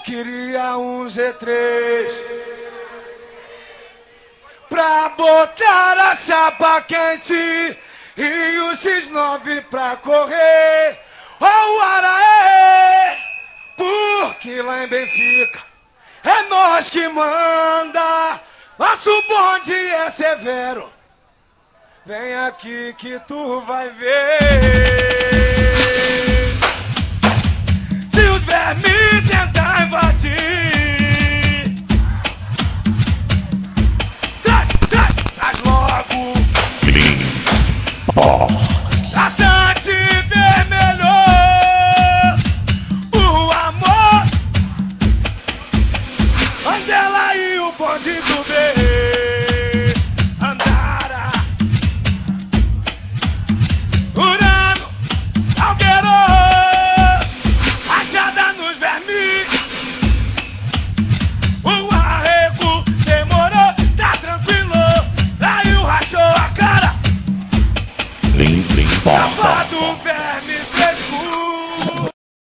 queria um Z3 pra botar a chapa quente e o X9 pra correr. Oh, Araê, porque lá em Benfica é nós que manda. Nosso bonde é severo. Vem aqui que tu vai ver. Se os vermes tentar invadir, traz logo a Sante vermelho, o amor, Andela e o bonde do B. Andara, Urano, Salgueiro, rachada nos vermes. O arrego demorou, tá tranquilo. Aí o rachou a cara. Limpa. Safado.